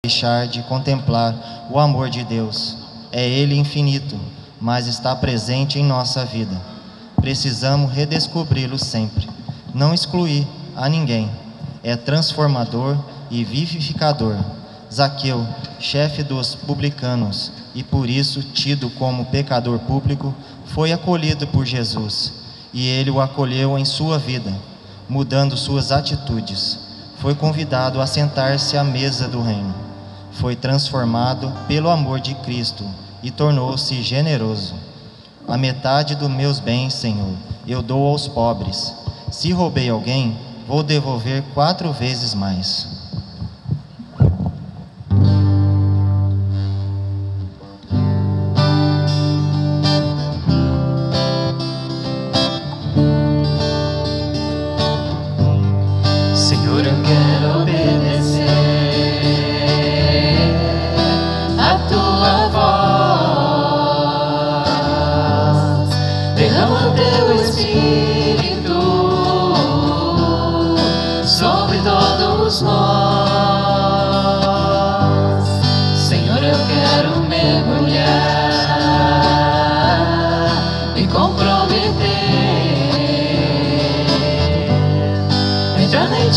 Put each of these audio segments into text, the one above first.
deixar de contemplar o amor de Deus. É Ele infinito, mas está presente em nossa vida. Precisamos redescobri-lo sempre. Não excluir a ninguém. É transformador e vivificador. Zaqueu, chefe dos publicanos, e por isso tido como pecador público, foi acolhido por Jesus, e ele o acolheu em sua vida, mudando suas atitudes. Foi convidado a sentar-se à mesa do reino. Foi transformado pelo amor de Cristo e tornou-se generoso. A metade dos meus bens, Senhor, eu dou aos pobres. Se roubei alguém, vou devolver 4 vezes mais. Senhor, eu quero obedecer a tua voz. Derrama o teu Espírito sobre todos nós. Senhor, eu quero mergulhar e comprometer, entrar na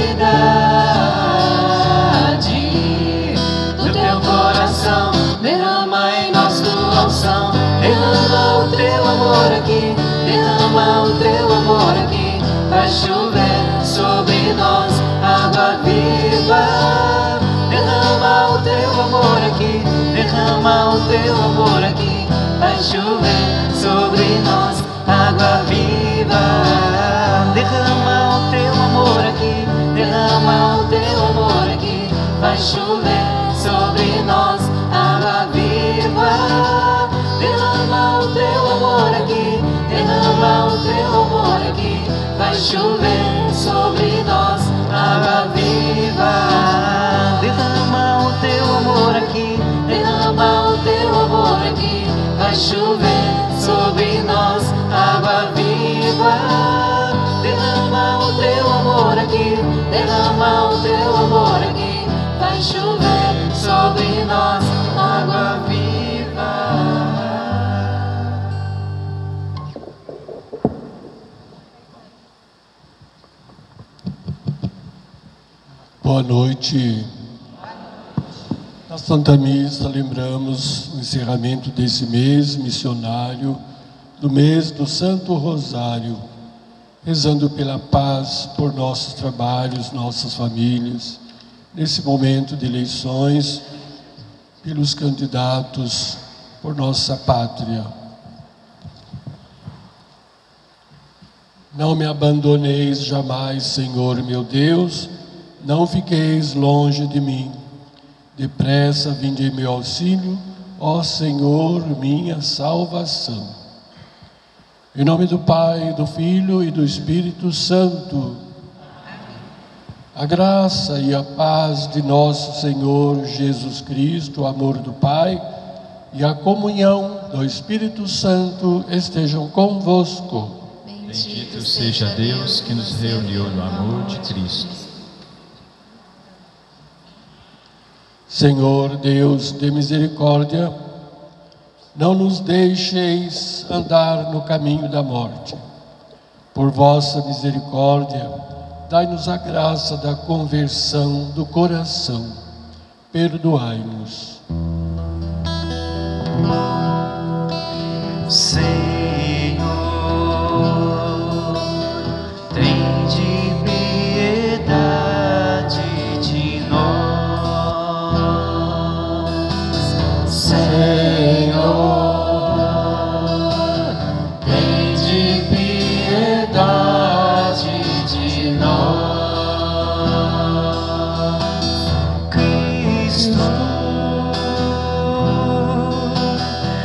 intimidade do teu coração. Derrama em nós tua unção, derrama o teu amor aqui, derrama o teu amor aqui. Vai chover sobre nós água viva. Derrama o teu amor aqui, derrama o teu amor aqui. Vai chover sobre nós água viva. Derrama o teu amor aqui, derrama o teu amor aqui. Vai chover sobre nós água viva. Derrama o teu amor aqui, derrama o teu amor aqui. Vai chover sobre nós água viva. Derrama o teu amor aqui, derrama o teu amor aqui. Vai chover sobre nós água viva. Derrama o teu amor aqui, derrama o teu amor aqui. Vai chover sobre nós água viva. Boa noite. Na Santa Missa lembramos o encerramento desse mês missionário, do mês do Santo Rosário, rezando pela paz, por nossos trabalhos, nossas famílias, nesse momento de eleições, pelos candidatos, por nossa pátria. Não me abandoneis jamais, Senhor meu Deus, não fiqueis longe de mim. Depressa vinde em meu auxílio, ó Senhor, minha salvação. Em nome do Pai, do Filho e do Espírito Santo. A graça e a paz de nosso Senhor Jesus Cristo, o amor do Pai e a comunhão do Espírito Santo estejam convosco. Bendito seja Deus que nos reuniu no amor de Cristo. Senhor Deus de misericórdia, não nos deixeis andar no caminho da morte. Por vossa misericórdia, dai-nos a graça da conversão do coração. Perdoai-nos. Senhor, tende piedade de nós. Senhor, tende piedade de nós. Cristo,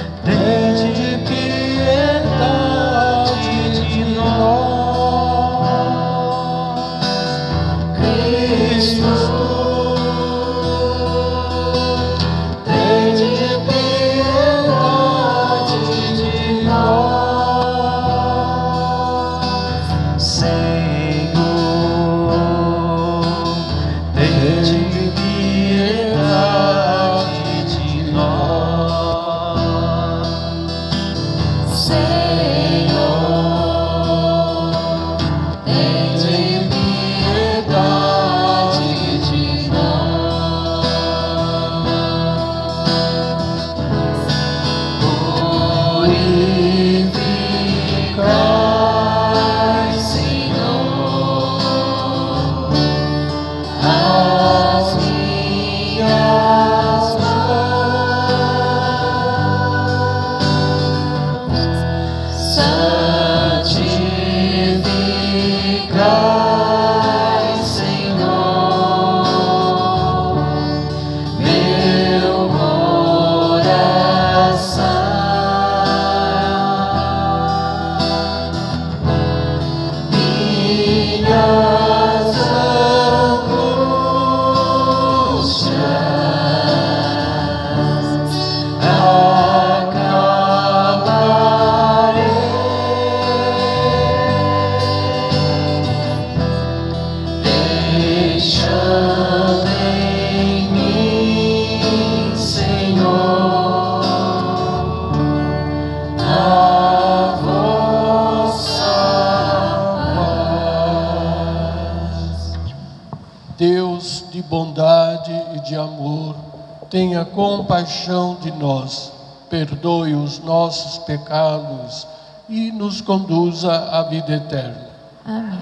amor, tenha compaixão de nós, perdoe os nossos pecados e nos conduza à vida eterna. Amém.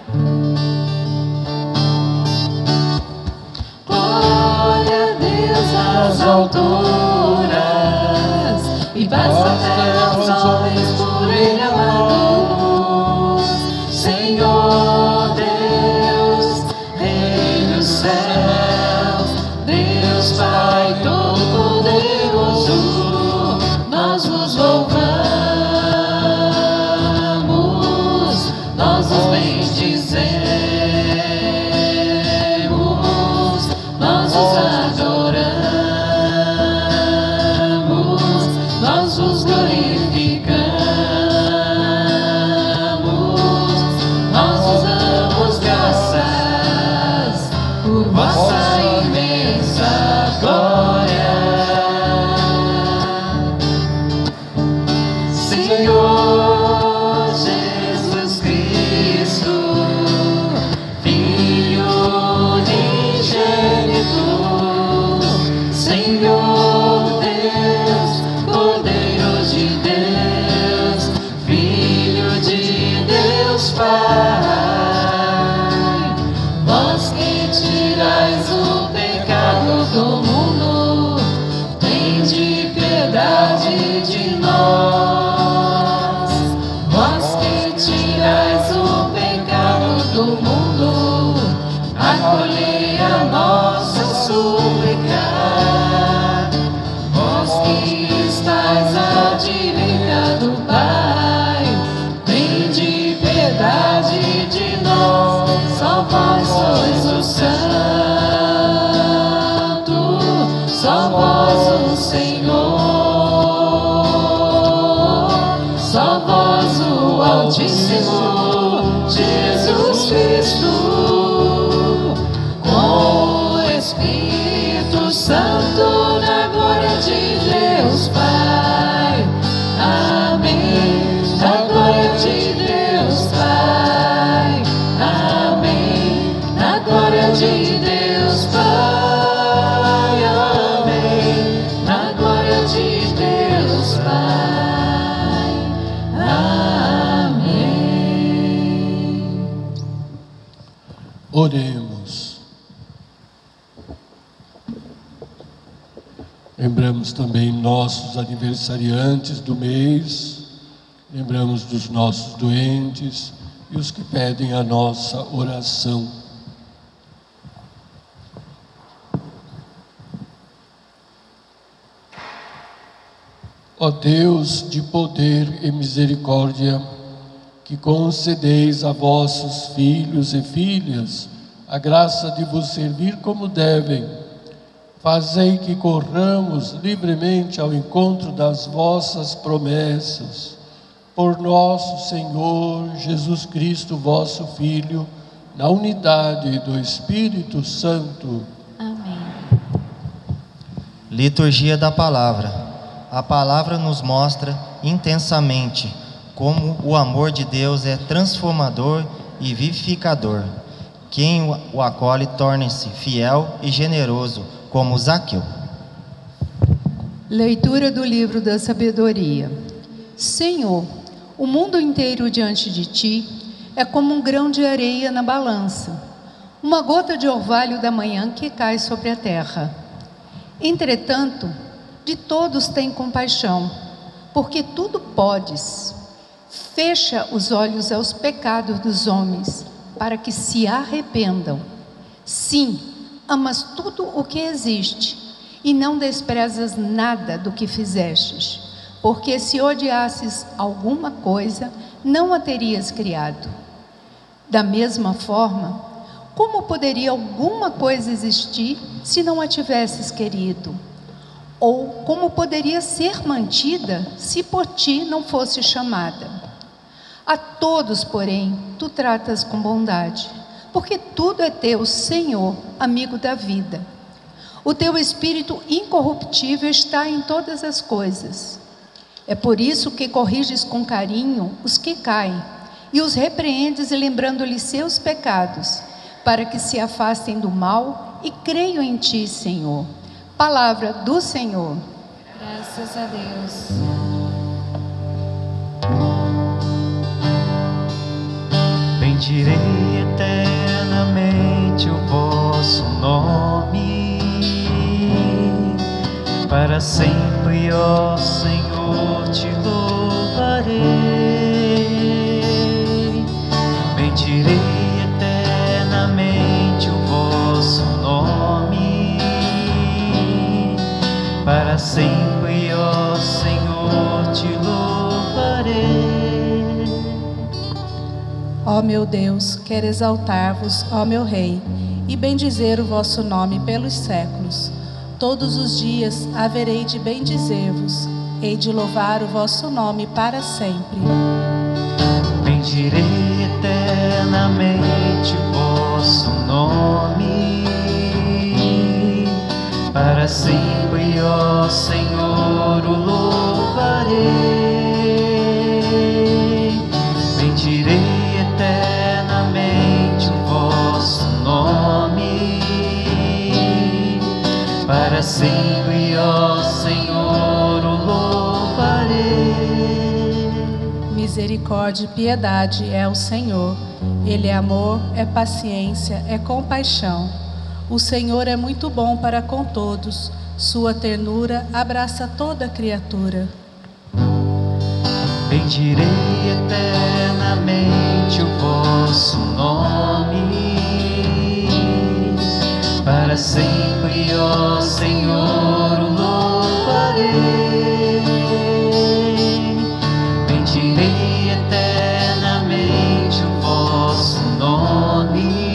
Glória a Deus nas alturas e paz na terra aos homens por Ele amados. Senhor Deus, Rei dos céus, Deus Pai Todo-Poderoso, nós vos louvamos, nós vos bendizemos, nós vos adoramos, nós vos glorificamos, nós vos damos graças por vossa imensa glória. Senhor Jesus Cristo, Filho unigênito, Senhor Deus, Cordeiro de Deus, Filho de Deus Pai, vós que tirais o pecado do mundo, tende piedade de nós. Vós que tirais o pecado do mundo, acolhei a nossa súplica. Vós que estais à direita do Pai, tende piedade de nós. Só vós sois o Santo, só vós o Senhor, só vós o Altíssimo Jesus Cristo, com o Espírito Santo na glória de Deus Pai. Amém. Na glória de Deus Pai. Amém. Na glória de Deus Pai. Amém. Na glória de Deus Pai. Amém. Oremos. Lembramos também nossos aniversariantes do mês, lembramos dos nossos doentes e os que pedem a nossa oração. Ó Deus de poder e misericórdia, que concedeis a vossos filhos e filhas a graça de vos servir como devem, fazei que corramos livremente ao encontro das vossas promessas. Por nosso Senhor Jesus Cristo, vosso Filho, na unidade do Espírito Santo. Amém. Liturgia da Palavra. A Palavra nos mostra intensamente como o amor de Deus é transformador e vivificador. Quem o acolhe torna-se fiel e generoso, como Zaqueu. Leitura do livro da sabedoria. Senhor, o mundo inteiro diante de ti é como um grão de areia na balança, uma gota de orvalho da manhã que cai sobre a terra. Entretanto, de todos tem compaixão, porque tudo podes. Fecha os olhos aos pecados dos homens, para que se arrependam. Sim, amas tudo o que existe, e não desprezas nada do que fizestes, porque se odiasses alguma coisa, não a terias criado. Da mesma forma, como poderia alguma coisa existir se não a tivesses querido? Ou como poderia ser mantida se por ti não fosse chamada? A todos, porém, tu tratas com bondade, porque tudo é teu, Senhor, amigo da vida. O teu Espírito incorruptível está em todas as coisas. É por isso que corriges com carinho os que caem, e os repreendes lembrando-lhes seus pecados, para que se afastem do mal e creio em Ti, Senhor. Palavra do Senhor. Graças a Deus. Bendirei eternamente o vosso nome, para sempre, ó Senhor, te louvarei. Bendirei eternamente o vosso nome, para sempre, ó Senhor, te louvarei. Ó meu Deus, quero exaltar-vos, ó meu Rei, e bendizer o vosso nome pelos séculos. Todos os dias haverei de bendizer-vos, hei de louvar o vosso nome para sempre. Bendirei eternamente o vosso nome, para sempre, ó Senhor, o louvarei. Bendirei eternamente o vosso nome, para sempre, ó Senhor, o louvarei. Misericórdia e piedade é o Senhor. Ele é amor, é paciência, é compaixão. O Senhor é muito bom para com todos. Sua ternura abraça toda criatura. Bendirei eternamente o vosso nome, para sempre, ó Senhor, o louvarei. Bendirei eternamente o vosso nome,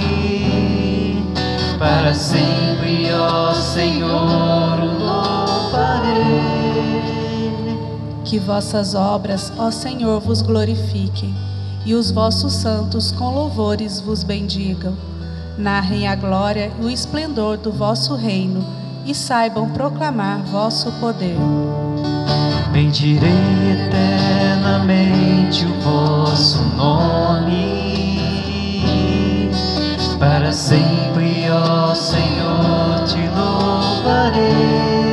para sempre, ó Senhor, o louvarei. Que vossas obras, ó Senhor, vos glorifiquem, e os vossos santos com louvores vos bendigam. Narrem a glória e o esplendor do vosso reino, e saibam proclamar vosso poder. Bendirei eternamente o vosso nome, para sempre, ó Senhor, te louvarei.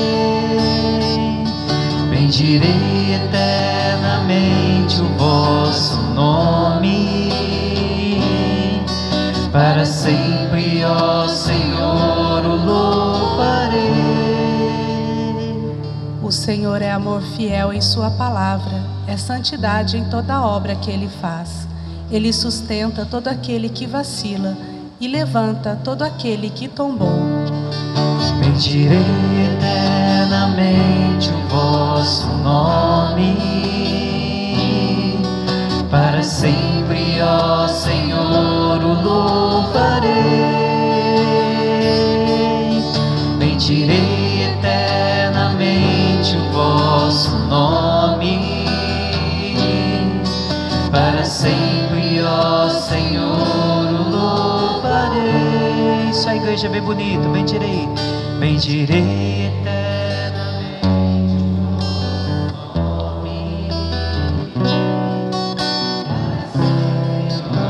Bendirei eternamente o vosso nome, para sempre, ó Senhor, o louvarei. O Senhor é amor fiel em sua palavra, é santidade em toda obra que Ele faz. Ele sustenta todo aquele que vacila e levanta todo aquele que tombou. Bendirei eternamente o vosso nome, para sempre, ó Senhor, o louvarei. Bendirei eternamente o vosso nome, para sempre, ó Senhor, o louvarei. Isso, a igreja é bem bonito. Bendirei eternamente o vosso nome, para sempre, ó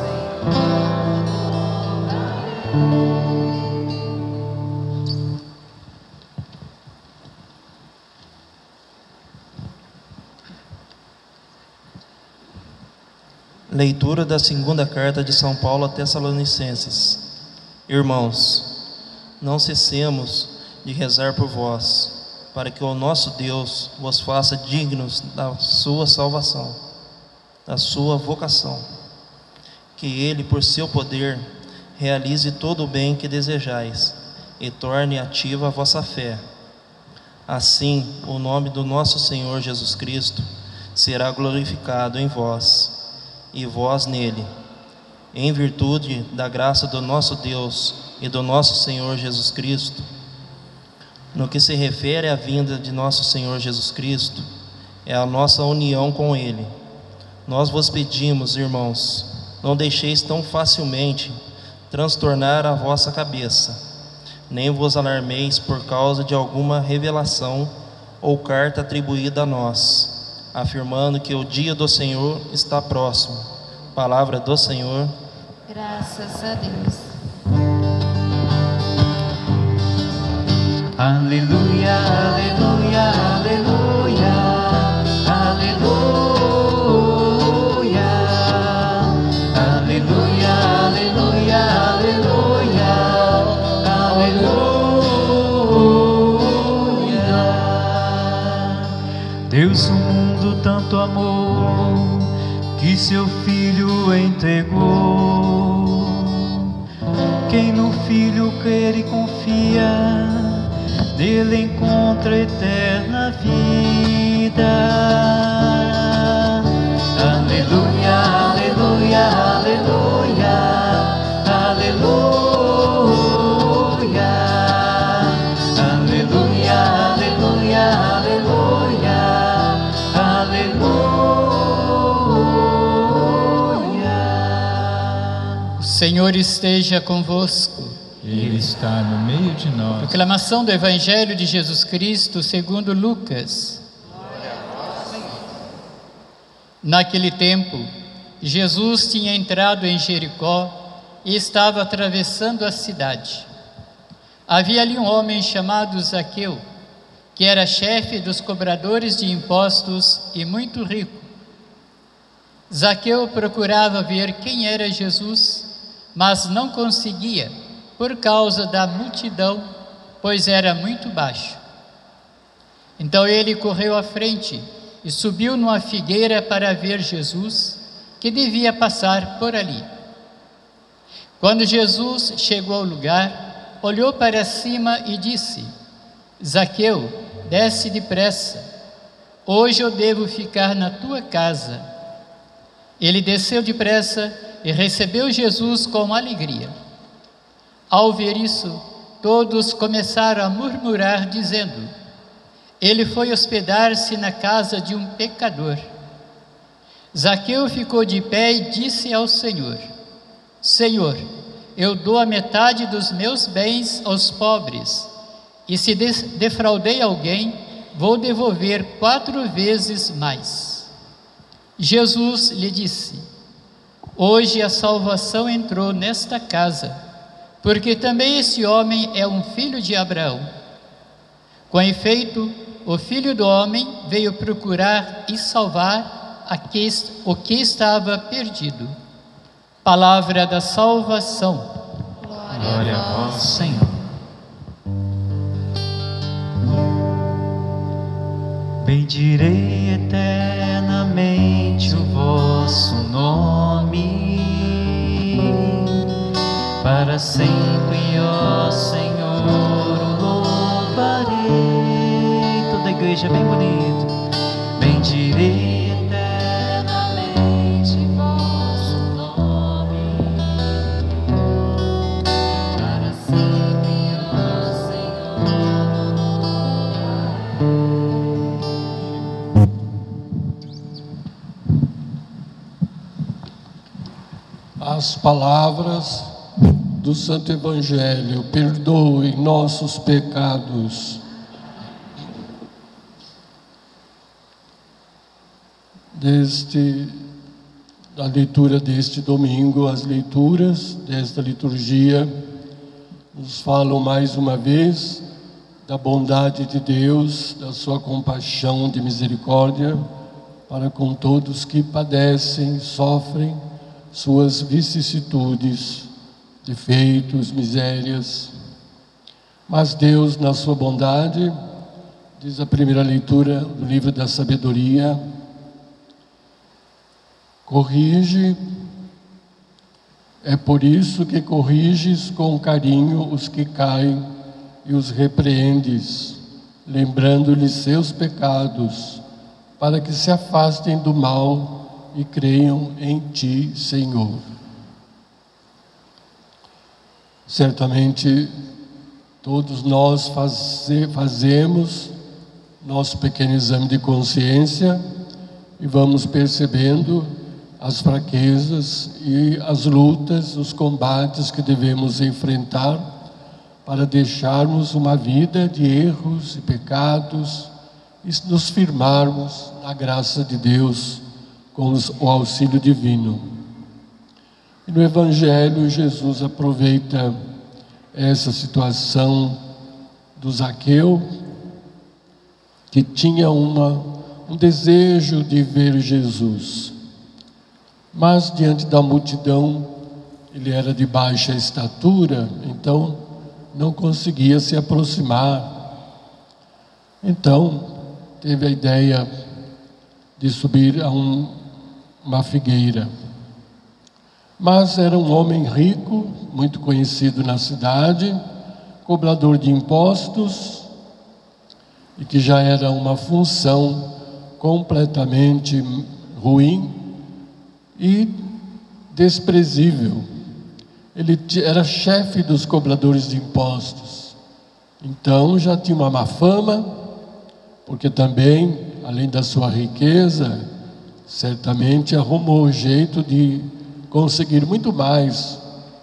Leitura da segunda carta de São Paulo a Tessalonicenses. Irmãos, não cessemos de rezar por vós, para que o nosso Deus vos faça dignos da sua salvação, da sua vocação. Que Ele, por seu poder, realize todo o bem que desejais e torne ativa a vossa fé. Assim, o nome do nosso Senhor Jesus Cristo será glorificado em vós, e vós nele, em virtude da graça do nosso Deus e do nosso Senhor Jesus Cristo. No que se refere à vinda de nosso Senhor Jesus Cristo, é a nossa união com Ele. Nós vos pedimos, irmãos, não deixeis tão facilmente transtornar a vossa cabeça, nem vos alarmeis por causa de alguma revelação ou carta atribuída a nós, afirmando que o dia do Senhor está próximo. Palavra do Senhor. Graças a Deus. Aleluia, aleluia, aleluia, aleluia, aleluia, aleluia, aleluia, aleluia. Deus o mundo tanto amou, que seu Filho entregou. Quem no Filho crê e confia, nele encontra eterna vida. Aleluia, aleluia, aleluia, aleluia, aleluia, aleluia, aleluia, aleluia. O Senhor esteja convosco. Ele está no meio de nós. Proclamação do Evangelho de Jesus Cristo segundo Lucas. Naquele tempo, Jesus tinha entrado em Jericó e estava atravessando a cidade. Havia ali um homem chamado Zaqueu, que era chefe dos cobradores de impostos e muito rico. Zaqueu procurava ver quem era Jesus, mas não conseguia, por causa da multidão, pois era muito baixo. Então ele correu à frente e subiu numa figueira para ver Jesus, que devia passar por ali. Quando Jesus chegou ao lugar, olhou para cima e disse: Zaqueu, desce depressa, hoje eu devo ficar na tua casa. Ele desceu depressa e recebeu Jesus com alegria. Ao ver isso, todos começaram a murmurar, dizendo: ele foi hospedar-se na casa de um pecador. Zaqueu ficou de pé e disse ao Senhor: Senhor, eu dou a metade dos meus bens aos pobres, e se defraudei alguém, vou devolver 4 vezes mais. Jesus lhe disse: hoje a salvação entrou nesta casa, porque também esse homem é um filho de Abraão. Com efeito, o Filho do Homem veio procurar e salvar o que estava perdido. Palavra da salvação. Glória a vós, Senhor. Bendirei eternamente o vosso nome, para sempre, ó Senhor, o louvarei. Toda a igreja bem bonito. Bendirei eternamente vosso nome, para sempre, ó Senhor, o louvarei. As palavras do Santo Evangelho: perdoe nossos pecados. Da leitura deste domingo, as leituras desta liturgia nos falam mais uma vez da bondade de Deus, da sua compaixão de misericórdia para com todos que padecem, sofrem suas vicissitudes, defeitos, misérias. Mas Deus, na sua bondade, diz a primeira leitura do livro da sabedoria, corrige, é por isso que corriges com carinho os que caem e os repreendes, lembrando-lhes seus pecados, para que se afastem do mal e creiam em ti, Senhor. Certamente todos nós fazemos nosso pequeno exame de consciência e vamos percebendo as fraquezas e as lutas, os combates que devemos enfrentar para deixarmos uma vida de erros e pecados e nos firmarmos na graça de Deus com o auxílio divino. E no Evangelho, Jesus aproveita essa situação do Zaqueu, que tinha um desejo de ver Jesus. Mas diante da multidão, ele era de baixa estatura, então não conseguia se aproximar. Então teve a ideia de subir a uma figueira. Mas era um homem rico, muito conhecido na cidade, cobrador de impostos, e que já era uma função completamente ruim e desprezível. Ele era chefe dos cobradores de impostos, então já tinha uma má fama, porque também, além da sua riqueza, certamente arrumou o jeito de conseguir muito mais,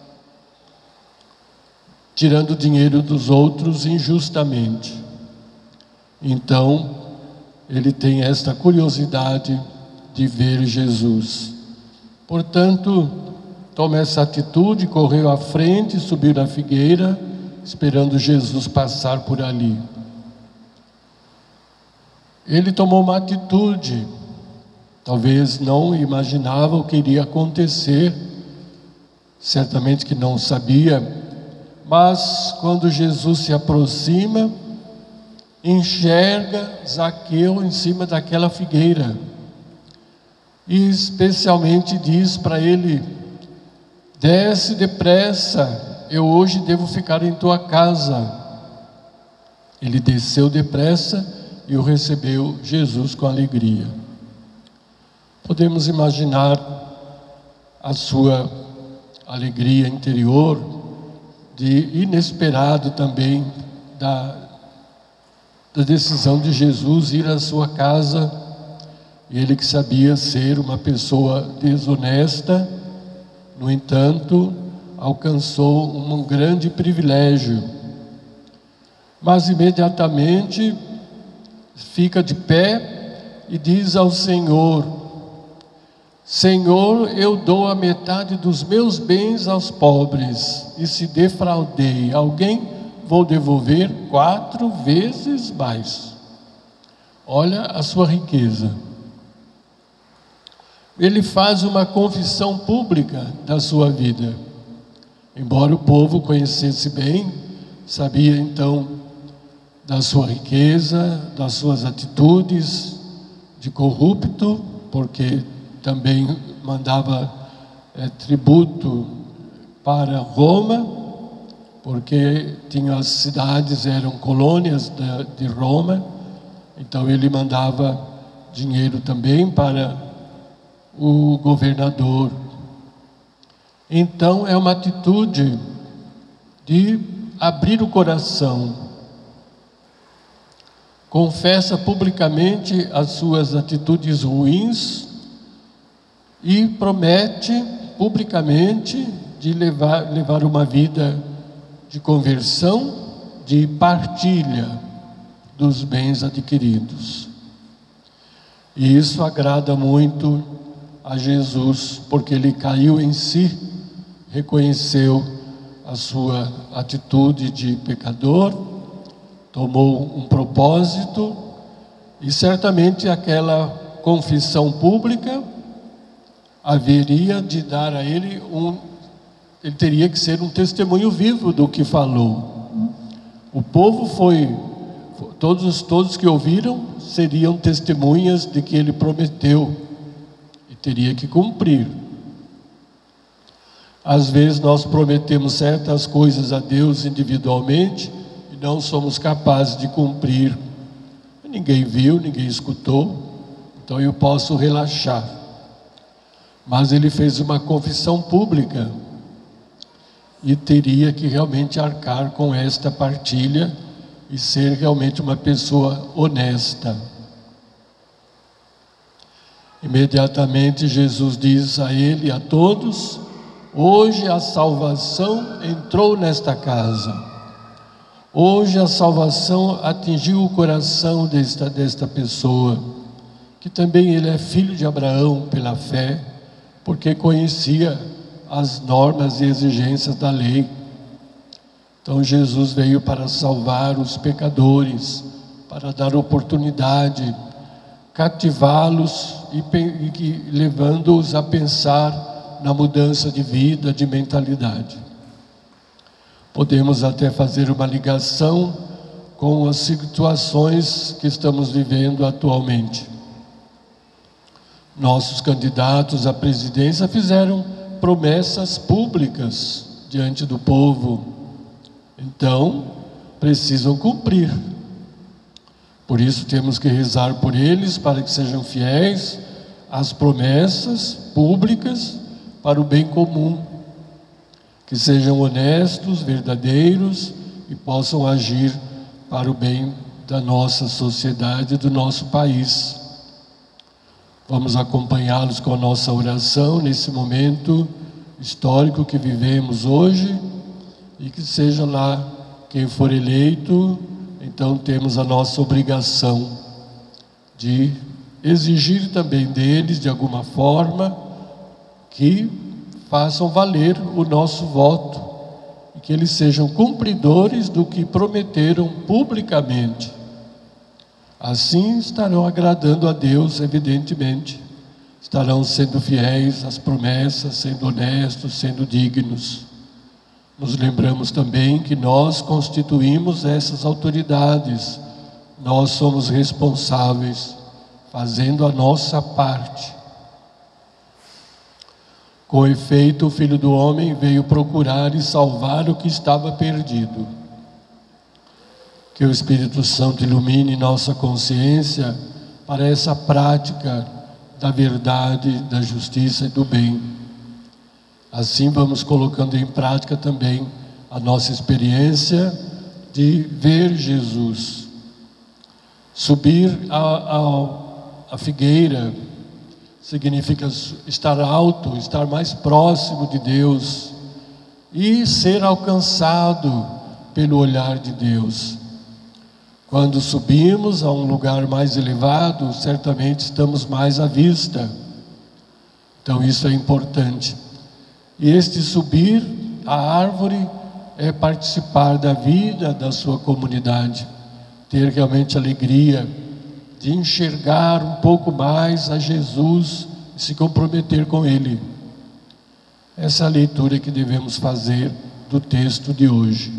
tirando dinheiro dos outros injustamente. Então, ele tem esta curiosidade de ver Jesus. Portanto, toma essa atitude, correu à frente, subiu na figueira, esperando Jesus passar por ali. Ele tomou uma atitude, talvez não imaginava o que iria acontecer, certamente que não sabia, mas quando Jesus se aproxima, enxerga Zaqueu em cima daquela figueira e especialmente diz para ele: desce depressa, eu hoje devo ficar em tua casa. Ele desceu depressa e o recebeu Jesus com alegria. Podemos imaginar a sua alegria interior, de inesperado também, da decisão de Jesus ir à sua casa. Ele que sabia ser uma pessoa desonesta, no entanto, alcançou um grande privilégio. Mas imediatamente fica de pé e diz ao Senhor: Senhor, eu dou a metade dos meus bens aos pobres, e se defraudei alguém, vou devolver 4 vezes mais. Olha a sua riqueza. Ele faz uma confissão pública da sua vida. Embora o povo conhecesse bem, sabia então da sua riqueza, das suas atitudes de corrupto, porque também mandava tributo para Roma, porque tinha as cidades, eram colônias de Roma, então ele mandava dinheiro também para o governador. Então é uma atitude de abrir o coração, confessa publicamente as suas atitudes ruins e promete publicamente de levar uma vida de conversão, de partilha dos bens adquiridos. E isso agrada muito a Jesus, porque ele caiu em si, reconheceu a sua atitude de pecador, tomou um propósito, e certamente aquela confissão pública haveria de dar a ele ele teria que ser um testemunho vivo do que falou. O povo todos que ouviram seriam testemunhas de que ele prometeu e teria que cumprir. Às vezes nós prometemos certas coisas a Deus individualmente e não somos capazes de cumprir. Ninguém viu, ninguém escutou, então eu posso relaxar. Mas ele fez uma confissão pública e teria que realmente arcar com esta partilha e ser realmente uma pessoa honesta. Imediatamente Jesus diz a ele e a todos: hoje a salvação entrou nesta casa. Hoje a salvação atingiu o coração desta pessoa, que também ele é filho de Abraão pela fé, porque conhecia as normas e exigências da lei. Então Jesus veio para salvar os pecadores, para dar oportunidade, cativá-los e levando-os a pensar na mudança de vida, de mentalidade. Podemos até fazer uma ligação com as situações que estamos vivendo atualmente. Nossos candidatos à presidência fizeram promessas públicas diante do povo, então precisam cumprir. Por isso temos que rezar por eles, para que sejam fiéis às promessas públicas para o bem comum, que sejam honestos, verdadeiros e possam agir para o bem da nossa sociedade e do nosso país. Vamos acompanhá-los com a nossa oração nesse momento histórico que vivemos hoje, e que seja lá quem for eleito, então temos a nossa obrigação de exigir também deles, de alguma forma, que façam valer o nosso voto e que eles sejam cumpridores do que prometeram publicamente. Assim estarão agradando a Deus, evidentemente. Estarão sendo fiéis às promessas, sendo honestos, sendo dignos. Nos lembramos também que nós constituímos essas autoridades. Nós somos responsáveis, fazendo a nossa parte. Com efeito, o Filho do Homem veio procurar e salvar o que estava perdido. Que o Espírito Santo ilumine nossa consciência para essa prática da verdade, da justiça e do bem. Assim vamos colocando em prática também a nossa experiência de ver Jesus. Subir a figueira significa estar alto, estar mais próximo de Deus e ser alcançado pelo olhar de Deus. Quando subimos a um lugar mais elevado, certamente estamos mais à vista. Então isso é importante. E este subir a árvore é participar da vida da sua comunidade, ter realmente alegria de enxergar um pouco mais a Jesus e se comprometer com Ele. Essa é a leitura que devemos fazer do texto de hoje.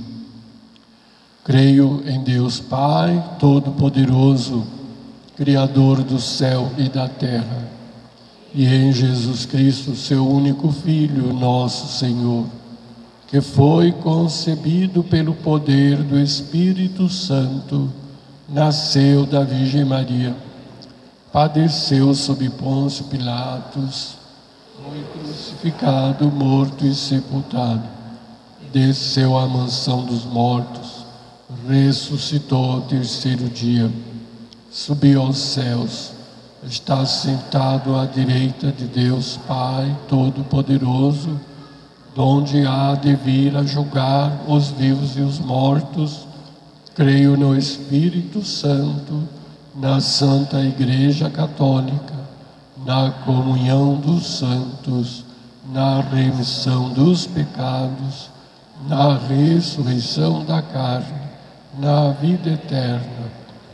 Creio em Deus Pai Todo-Poderoso, Criador do céu e da terra, e em Jesus Cristo, seu único Filho, nosso Senhor, que foi concebido pelo poder do Espírito Santo, nasceu da Virgem Maria, padeceu sob Pôncio Pilatos, foi crucificado, morto e sepultado, desceu à mansão dos mortos, ressuscitou ao terceiro dia, subiu aos céus, está sentado à direita de Deus Pai Todo-Poderoso, donde há de vir a julgar os vivos e os mortos. Creio no Espírito Santo, na Santa Igreja Católica, na comunhão dos santos, na remissão dos pecados, na ressurreição da carne, na vida eterna.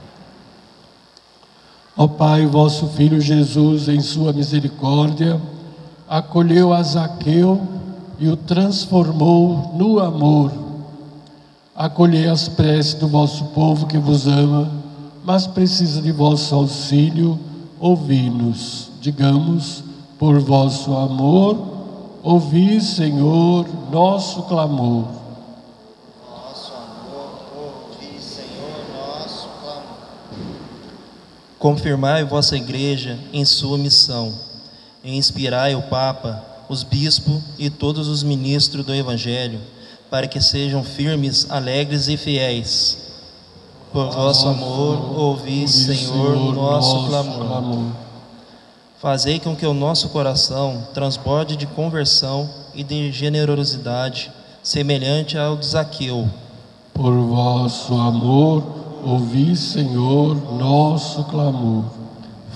Ó Pai, vosso Filho Jesus, em sua misericórdia, acolheu a Zaqueu e o transformou no amor. Acolhei as preces do vosso povo que vos ama, mas precisa de vosso auxílio. Ouvi-nos. Digamos, por vosso amor, ouvi, Senhor, nosso clamor. Nosso amor, ouvi, Senhor, nosso clamor. Confirmai vossa Igreja em sua missão, e inspirai o Papa, os bispos e todos os ministros do Evangelho, para que sejam firmes, alegres e fiéis. Por vosso amor, ouvi, Senhor, nosso clamor. Fazei com que o nosso coração transborde de conversão e de generosidade, semelhante ao de Zaqueu. Por vosso amor, ouvi, Senhor, nosso clamor.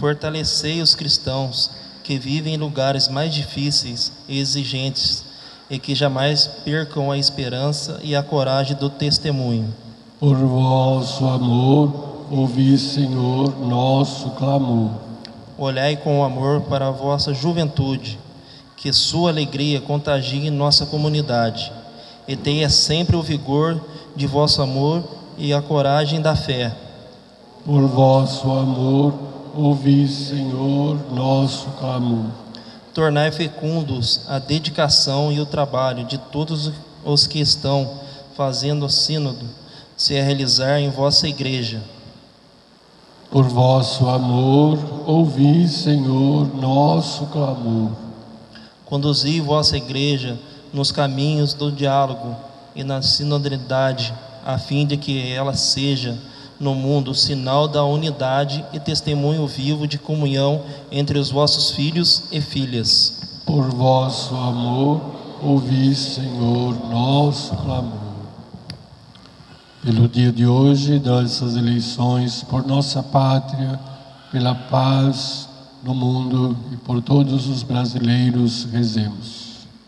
Fortalecei os cristãos que vivem em lugares mais difíceis e exigentes, e que jamais percam a esperança e a coragem do testemunho. Por vosso amor, ouvi, Senhor, nosso clamor. Olhai com amor para a vossa juventude, que sua alegria contagie nossa comunidade, e tenha sempre o vigor de vosso amor e a coragem da fé. Por vosso amor, ouvi, Senhor, nosso clamor. Tornai fecundos a dedicação e o trabalho de todos os que estão fazendo o sínodo se realizar em vossa igreja. Por vosso amor, ouvi, Senhor, nosso clamor. Conduzi vossa igreja nos caminhos do diálogo e na sinodalidade, a fim de que ela seja no mundo sinal da unidade e testemunho vivo de comunhão entre os vossos filhos e filhas. Por vosso amor, ouvi, Senhor, nosso clamor. Pelo dia de hoje, dessas eleições, por nossa pátria, pela paz no mundo e por todos os brasileiros, rezemos.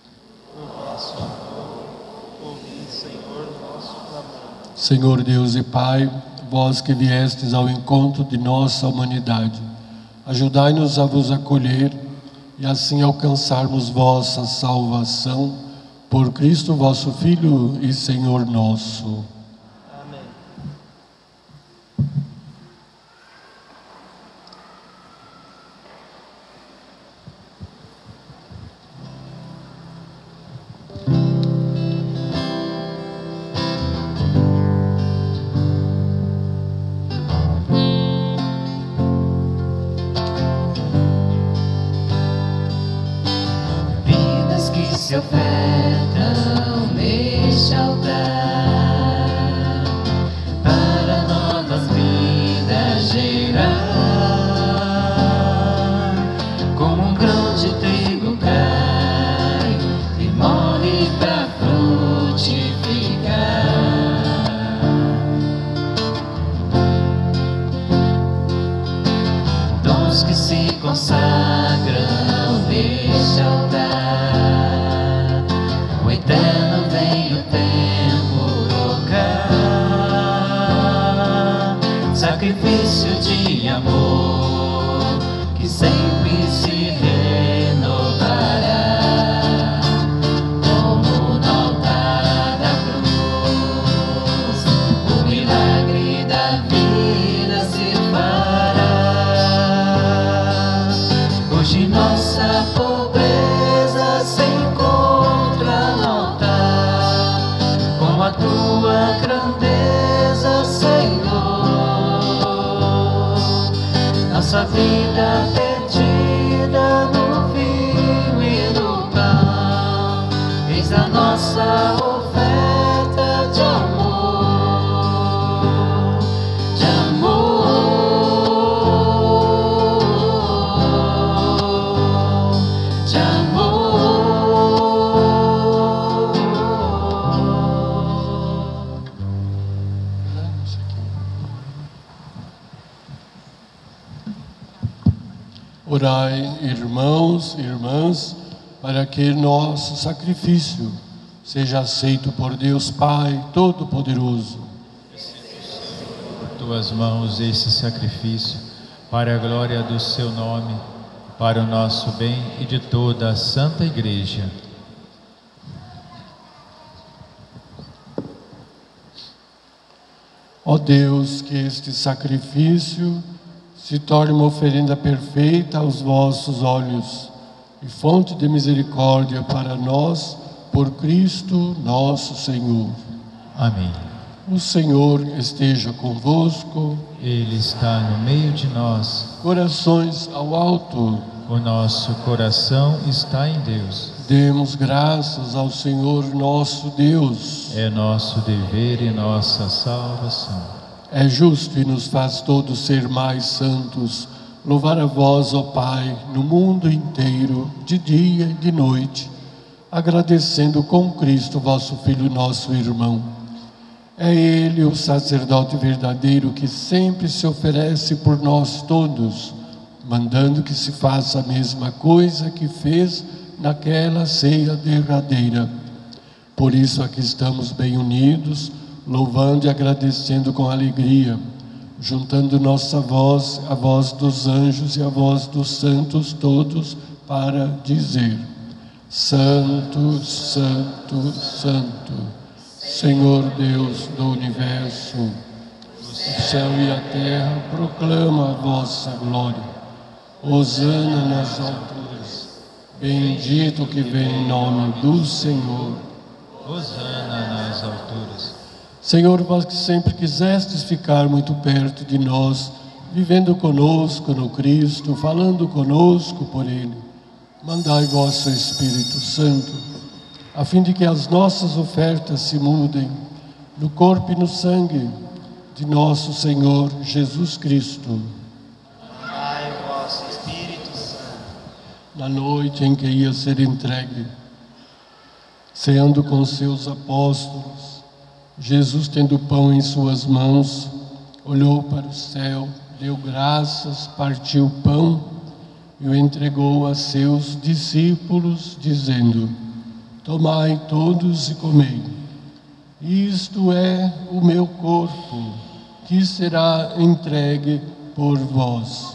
Senhor Deus e Pai, vós que viestes ao encontro de nossa humanidade, ajudai-nos a vos acolher e assim alcançarmos vossa salvação, por Cristo vosso Filho e Senhor nosso. Amém. Se ofertam neste altar para novas vidas gerar, como um grão de trigo cai e morre para frutificar. Dons que se consagram neste altar. O eterno vem o tempo tocar, sacrifício de amor que sempre se renovará, como no altar da cruz, o milagre da vida se fará. Hoje nossa pobreza se encontra no altar, com a tua grandeza, Senhor. Nossa vida perdida no vinho e no pão, eis a nossa oferta de amor, de amor, de amor. Orai, irmãos e irmãs, para que nosso sacrifício seja aceito por Deus Pai Todo-Poderoso. Por tuas mãos esse sacrifício, para a glória do seu nome, para o nosso bem e de toda a Santa Igreja. Ó Deus, que este sacrifício se torne uma oferenda perfeita aos vossos olhos e fonte de misericórdia para nós, por Cristo nosso Senhor. Amém. O Senhor esteja convosco. Ele está no meio de nós. Corações ao alto. O nosso coração está em Deus. Demos graças ao Senhor nosso Deus. É nosso dever e nossa salvação. É justo e nos faz todos ser mais santos, louvar a vós, ó Pai, no mundo inteiro, de dia e de noite, agradecendo com Cristo, vosso Filho, nosso irmão. É Ele o sacerdote verdadeiro que sempre se oferece por nós todos, mandando que se faça a mesma coisa que fez naquela ceia derradeira. Por isso aqui estamos bem unidos, louvando e agradecendo com alegria, juntando nossa voz, a voz dos anjos e a voz dos santos todos, para dizer: Santo, Santo, Santo, Senhor Deus do Universo, o céu e a terra proclamam a vossa glória. Hosana nas alturas, bendito que vem em nome do Senhor. Hosana nas alturas. Senhor, vós que sempre quisestes ficar muito perto de nós, vivendo conosco no Cristo, falando conosco por Ele, mandai vosso Espírito Santo, a fim de que as nossas ofertas se mudem no corpo e no sangue de nosso Senhor Jesus Cristo. Mandai vosso Espírito Santo. Na noite em que ia ser entregue, ceando com seus apóstolos, Jesus, tendo o pão em suas mãos, olhou para o céu, deu graças, partiu o pão e o entregou a seus discípulos, dizendo: Tomai todos e comei. Isto é o meu corpo, que será entregue por vós.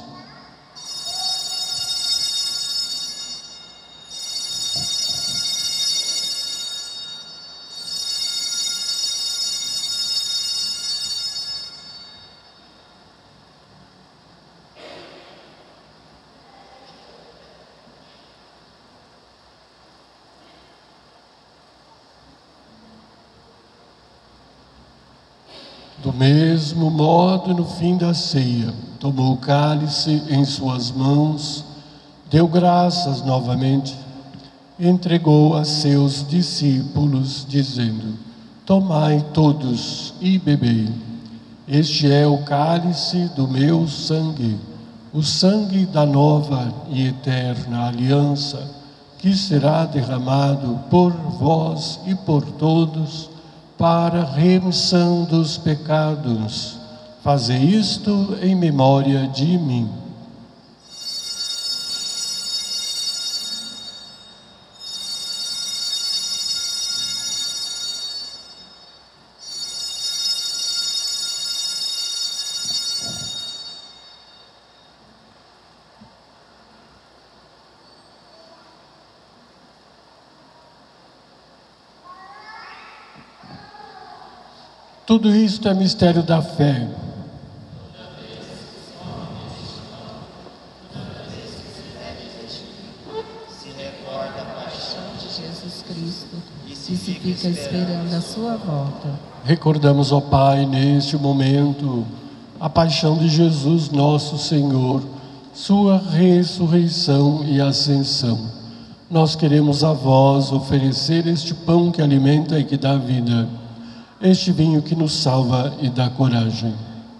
Do mesmo modo, no fim da ceia, tomou o cálice em suas mãos, deu graças novamente, entregou a seus discípulos, dizendo: Tomai todos e bebei. Este é o cálice do meu sangue, o sangue da nova e eterna aliança, que será derramado por vós e por todos, para a remissão dos pecados. Fazei isto em memória de mim. Tudo isto é mistério da fé. Se recorda a paixão De Jesus Cristo, e se fica esperando a sua volta. Recordamos, ó Pai, neste momento, a paixão de Jesus, nosso Senhor, sua ressurreição e ascensão. Nós queremos a vós oferecer este pão que alimenta e que dá vida, este vinho que nos salva e dá coragem.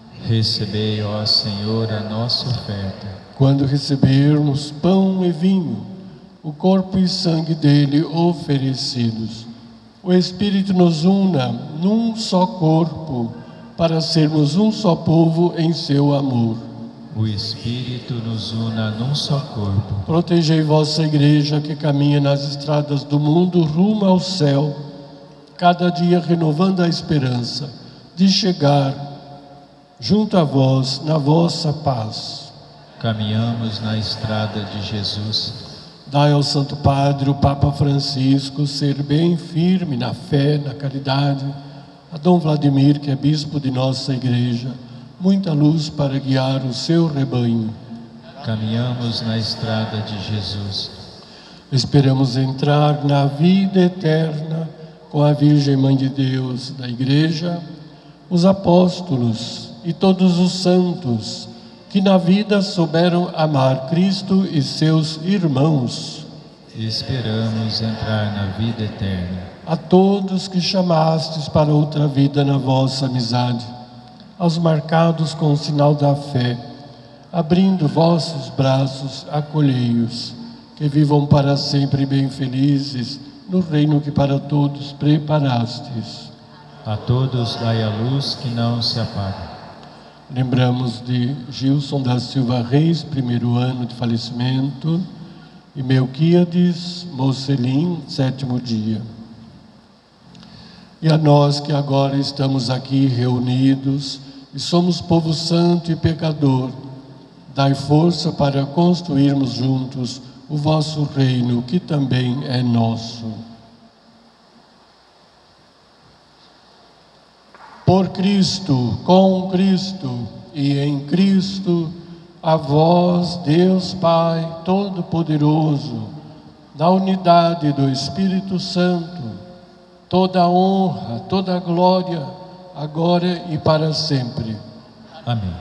Recebei, ó Senhor, a nossa oferta. Quando recebermos pão e vinho, o corpo e sangue dele oferecidos, o Espírito nos una num só corpo, para sermos um só povo em seu amor. O Espírito nos una num só corpo. Protegei vossa igreja que caminha nas estradas do mundo rumo ao céu, cada dia renovando a esperança de chegar junto a vós na vossa paz. Caminhamos na estrada de Jesus. Dai ao Santo Padre, o Papa Francisco, ser bem firme na fé, na caridade, a Dom Vladimir, que é bispo de nossa igreja, muita luz para guiar o seu rebanho. Caminhamos na estrada de Jesus. Esperamos entrar na vida eterna com a Virgem Mãe de Deus da Igreja, os apóstolos e todos os santos que na vida souberam amar Cristo e seus irmãos. Esperamos entrar na vida eterna. A todos que chamastes para outra vida na vossa amizade, aos marcados com o sinal da fé, abrindo vossos braços, acolhei-os, que vivam para sempre bem felizes no reino que para todos preparastes. A todos dai a luz que não se apaga. Lembramos de Gilson da Silva Reis, primeiro ano de falecimento, e Melquíades, Mocelim, 7º dia. E a nós que agora estamos aqui reunidos e somos povo santo e pecador, dai força para construirmos juntos o vosso reino, que também é nosso. Por Cristo, com Cristo e em Cristo, a vós, Deus Pai Todo-Poderoso, na unidade do Espírito Santo, toda a honra, toda a glória, agora e para sempre. Amém.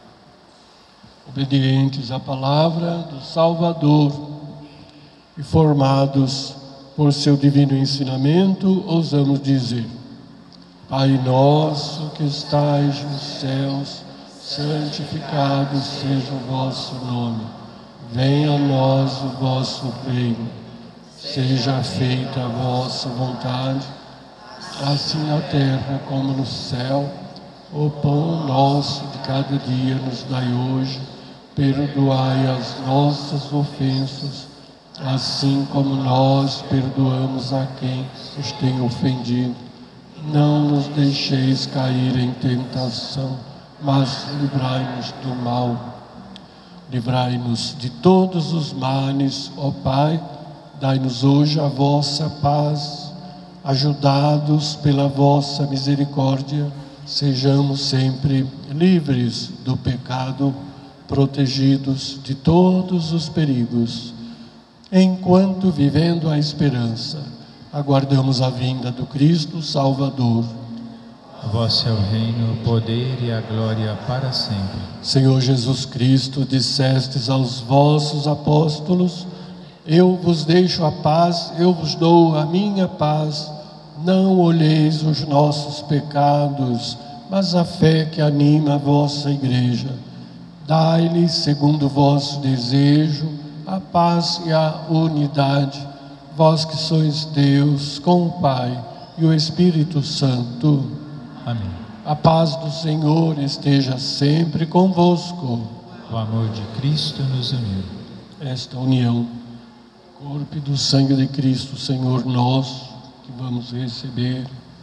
Obedientes à palavra do Salvador e formados por seu divino ensinamento, ousamos dizer: Pai nosso que estais nos céus, santificado seja o vosso nome. Venha a nós o vosso reino. Seja feita a vossa vontade, assim na terra como no céu. O pão nosso de cada dia nos dai hoje. Perdoai as nossas ofensas, assim como nós perdoamos a quem nos tem ofendido. Não nos deixeis cair em tentação, mas livrai-nos do mal. Livrai-nos de todos os males, ó Pai. Dai-nos hoje a vossa paz. Ajudados pela vossa misericórdia, sejamos sempre livres do pecado, protegidos de todos os perigos, enquanto, vivendo a esperança, aguardamos a vinda do Cristo Salvador. Vosso é o reino, o poder e a glória para sempre. Senhor Jesus Cristo, dissestes aos vossos apóstolos: eu vos deixo a paz, eu vos dou a minha paz. Não olheis os nossos pecados, mas a fé que anima a vossa igreja. Dai-lhe, segundo o vosso desejo, a paz e a unidade, vós que sois Deus, com o Pai e o Espírito Santo. Amém. A paz do Senhor esteja sempre convosco. O amor de Cristo nos uniu. Esta união, corpo e do sangue de Cristo, Senhor nosso, que vamos receber,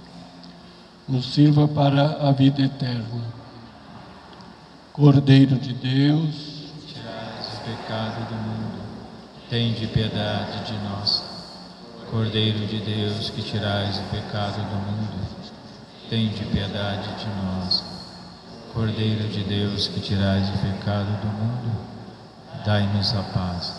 nos sirva para a vida eterna. Cordeiro de Deus, tirais o pecado do mundo, tende piedade de nós. Cordeiro de Deus, que tirais o pecado do mundo, tende piedade de nós. Cordeiro de Deus, que tirais o pecado do mundo, dai-nos a paz.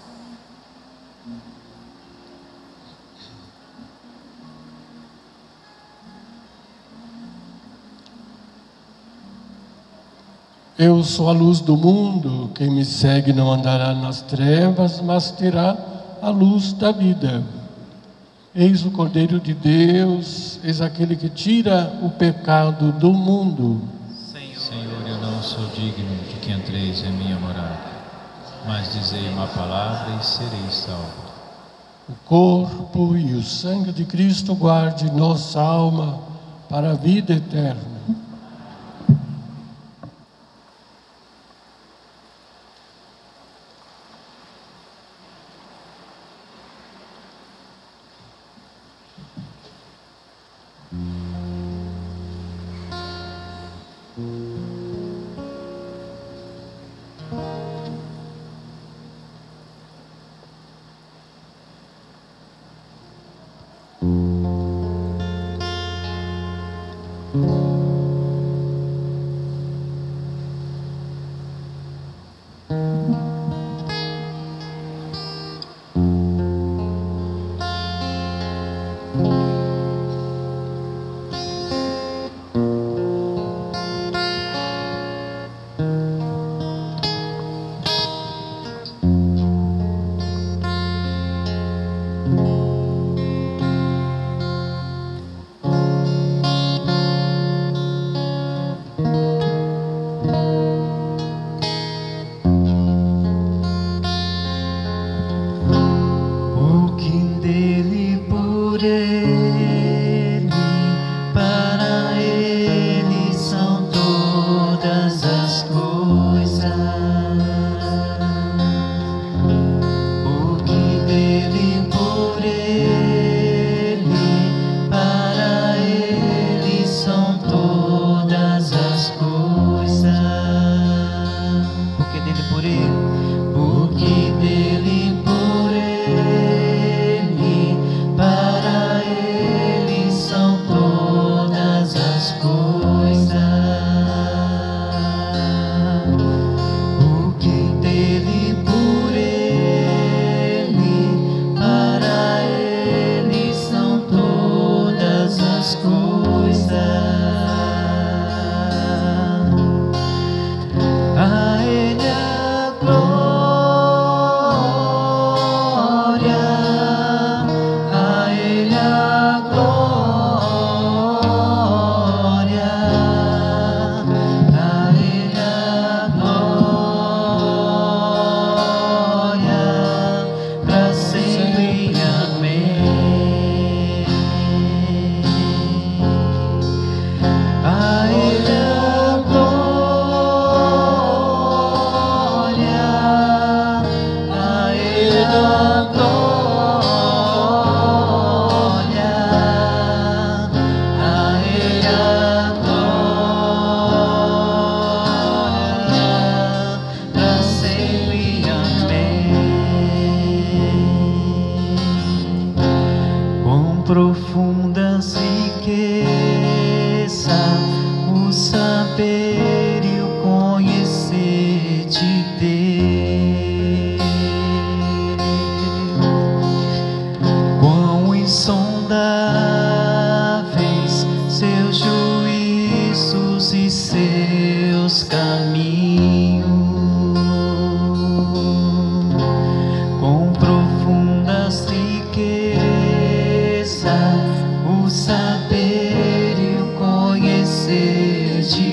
eu sou a luz do mundo, quem me segue não andará nas trevas, mas terá a luz da vida. Eis o Cordeiro de Deus, eis aquele que tira o pecado do mundo. Senhor, eu não sou digno de que entreis em minha morada, mas dizei uma palavra e serei salvo. O corpo e o sangue de Cristo guarde nossa alma para a vida eterna. profundas riquezas, o saber e o conhecer de Deus. Quão insondáveis seus juízos e seus caminhos, com profundas riquezas, o saber e o conhecer de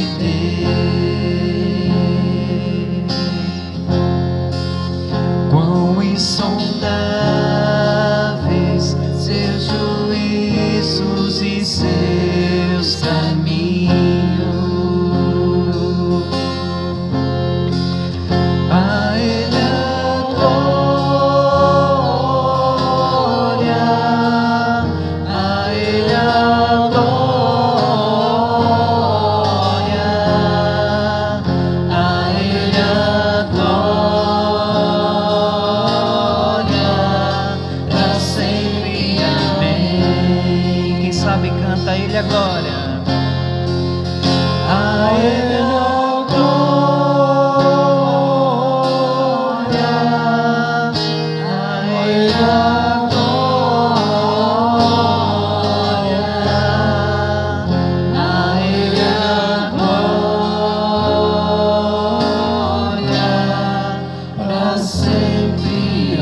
Deus. Quão insondáveis seus juízos e seus caminhos. A Ele a glória, a Ele a glória, a Ele a glória, pra sempre. Amém. Quem sabe canta a Ele agora. A Ele a glória, a Ele a glória, a Ele a glória, pra sempre.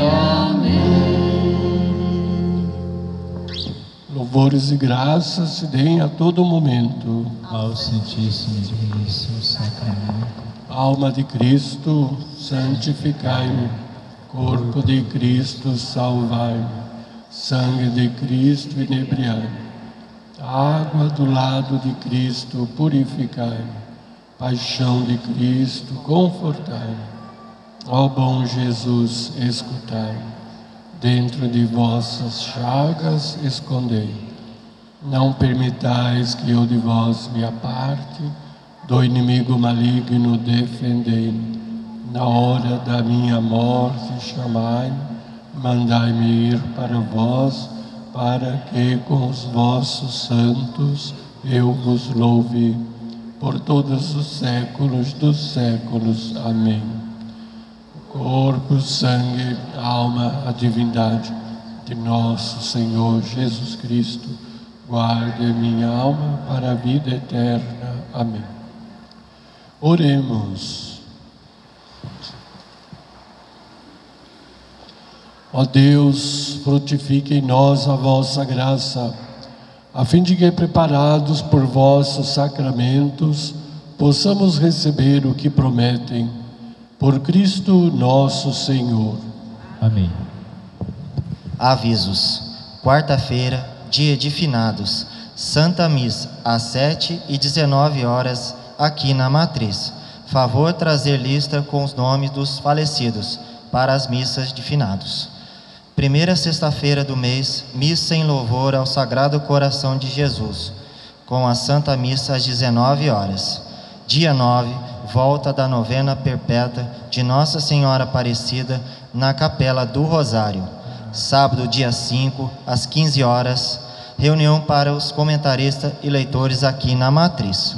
Amém. Louvores e graças se deem a todo momento. Ao Santíssimo e Diviníssimo Sacramento, Alma de Cristo, santificai-me. Corpo de Cristo, salvai-me. Sangue de Cristo, inebriai-me. Água do lado de Cristo, purificai-me. Paixão de Cristo, confortai-me. Ó bom Jesus, escutai-me. Dentro de vossas chagas, escondei. Não permitais que eu de vós me aparte, do inimigo maligno defendei-me. Na hora da minha morte chamai-me, mandai-me ir para vós, para que com os vossos santos eu vos louve, por todos os séculos dos séculos. Amém. Corpo, sangue, alma, a divindade de nosso Senhor Jesus Cristo, guarde minha alma para a vida eterna. Amém. Oremos. Ó Deus, frutifique em nós a vossa graça, a fim de que, preparados por vossos sacramentos, possamos receber o que prometem. Por Cristo nosso Senhor. Amém. Avisos. Quarta-feira, dia de finados, Santa Missa, às 7h19 aqui na Matriz. Favor trazer lista com os nomes dos falecidos para as missas de finados. Primeira sexta-feira do mês, missa em louvor ao Sagrado Coração de Jesus, com a Santa Missa às 19h. Dia 9, volta da novena perpétua de Nossa Senhora Aparecida na Capela do Rosário. Sábado, dia 5, às 15h, reunião para os comentaristas e leitores aqui na Matriz.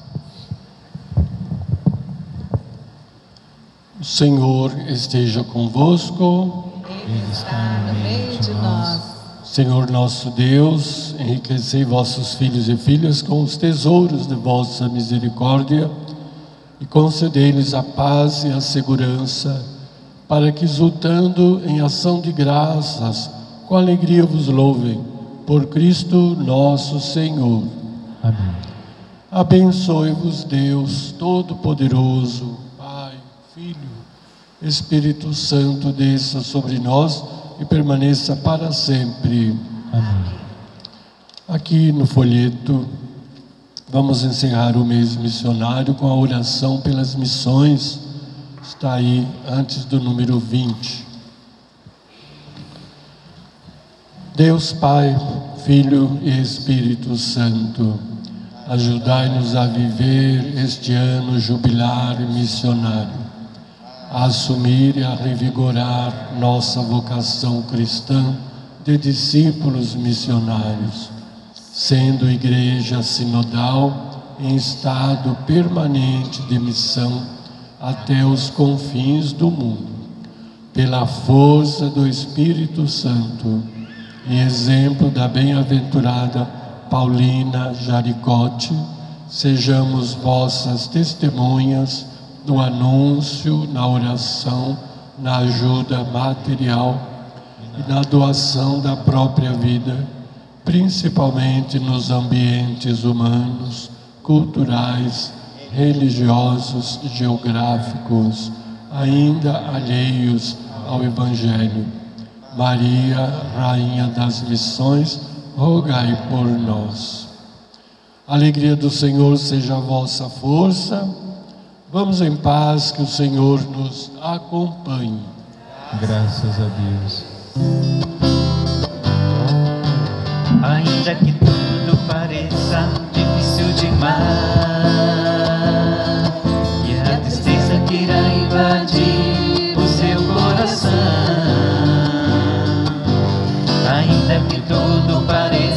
O Senhor esteja convosco. Ele está no meio de nós. Senhor nosso Deus, enriquecei vossos filhos e filhas com os tesouros de vossa misericórdia e concedei-lhes a paz e a segurança, para que, exultando em ação de graças, com alegria vos louvem, por Cristo nosso Senhor. Amém. Abençoe-vos Deus Todo-Poderoso, Pai, Filho, Espírito Santo, desça sobre nós e permaneça para sempre. Amém. Aqui no folheto, vamos encerrar o mês missionário com a oração pelas missões. Está aí antes do número 20. Deus Pai, Filho e Espírito Santo, ajudai-nos a viver este ano jubilar e missionário, a assumir e a revigorar nossa vocação cristã de discípulos missionários, sendo igreja sinodal em estado permanente de missão até os confins do mundo, pela força do Espírito Santo e exemplo da bem-aventurada Paulina Jaricote, sejamos vossas testemunhas no anúncio, na oração, na ajuda material e na doação da própria vida, principalmente nos ambientes humanos, culturais, religiosos, geográficos, ainda alheios ao Evangelho. Maria, Rainha das Missões, rogai por nós. A alegria do Senhor seja a vossa força. Vamos em paz, que o Senhor nos acompanhe. Graças a Deus. Ainda que tudo pareça difícil demais e a tristeza queira invadir o seu coração, ainda que tudo pareça